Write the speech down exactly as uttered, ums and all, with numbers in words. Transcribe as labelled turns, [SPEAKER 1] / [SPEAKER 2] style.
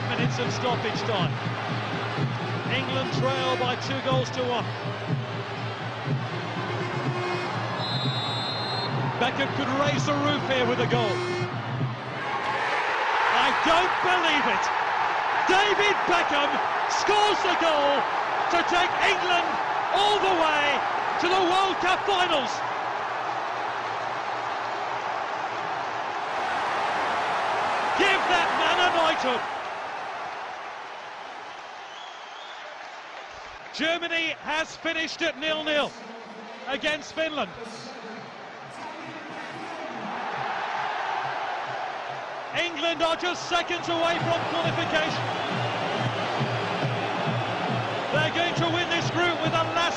[SPEAKER 1] minutes of stoppage time. England trail by two goals to one. Beckham could raise the roof here with a goal. I don't believe it! David Beckham scores the goal to take England all the way to the World Cup finals. Give that man a knighthood. Germany has finished at nil nil against Finland. England are just seconds away from qualification. They're going to win this group with a last